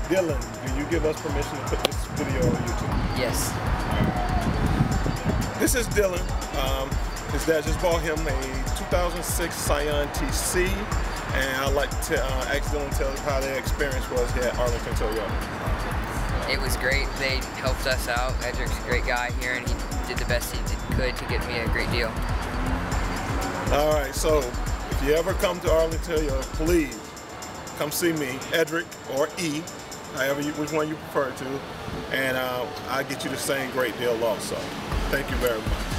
Dylan, do you give us permission to put this video on YouTube? Yes. This is Dylan. His dad just bought him a 2006 Scion TC, and I'd like to ask Dylan to tell us how their experience was here at Arlington Toyota. It was great. They helped us out. Edric's a great guy here, and he did the best he could to get me a great deal. All right, so if you ever come to Arlington Toyota, please come see me, Edric or E, which one you prefer to, and I'll get you the same great deal also. Thank you very much.